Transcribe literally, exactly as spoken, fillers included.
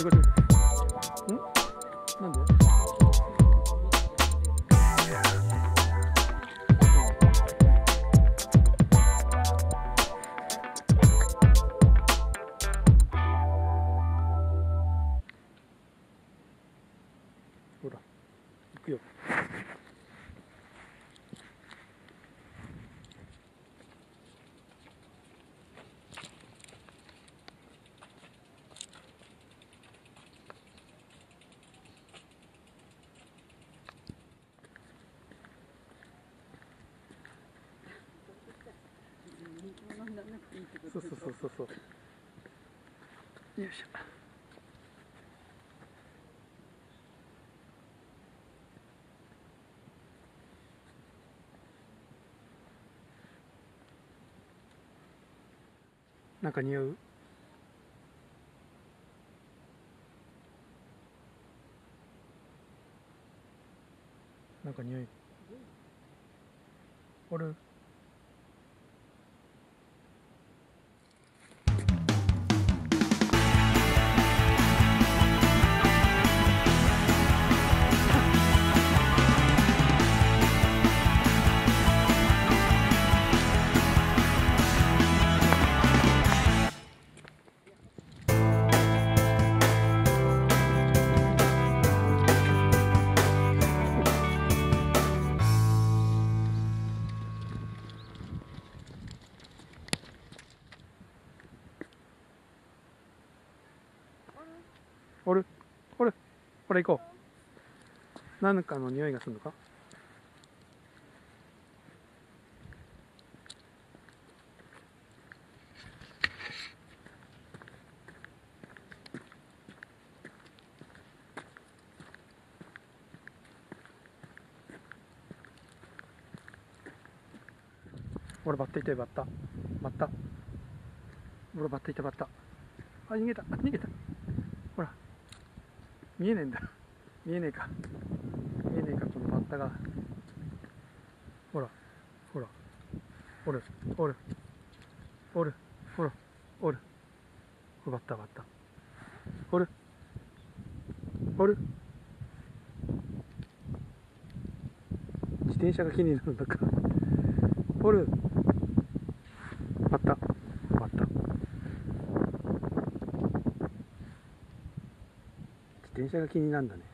いうこと？ん？なんで？ほら、行くよ。そうそうそうそうそう。よいしょ。なんか匂う？なんか匂いおる？おる？おる？ほら行こう。何かの匂いがするのか？ほら、バッタいたよ、バッタ。バッタ。ほら、バッタいた、バッタ。あ、逃げた、逃げた。ほら、見えねえんだ。見えねえか。見えねえか、このバッタが。ほら、ほら。おる、おる、おる、ほら、おる。バッタ、バッタ。おる、おる。自転車が気になるのか。おる。バッタ、バッタ。自転車が気になるんだね。